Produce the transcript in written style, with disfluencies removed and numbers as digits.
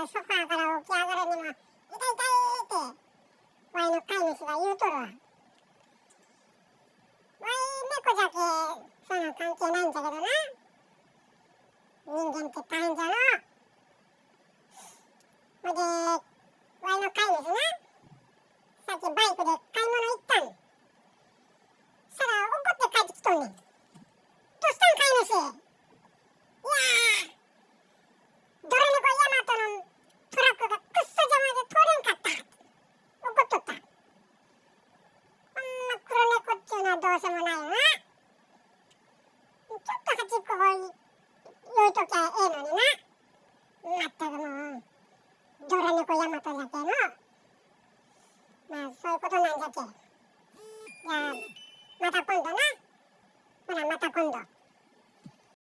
ぱソファーから起き上がるにも、痛い痛いって、ワイの飼い主が言うとるわ。ワイ猫じゃけ、そんな関係ないんじゃけどな。人間って大変じゃの。ほいで、ワイの飼い主な、さっきバイクで買い物行ったん。したら怒って帰ってきとんねん。どうしたん飼い主。いやー、ドラ猫ヤマトのトラックがくっそ邪魔で通れんかった。怒っとった。こんな黒猫っちゅうのはどうしようもないよな。ちょっと端っこ置いときゃええのにな。まったくもう、ドラ猫ヤマトじゃけの。まあ、そういうことなんじゃけ。じゃあ、また今度な。ほら、また今度。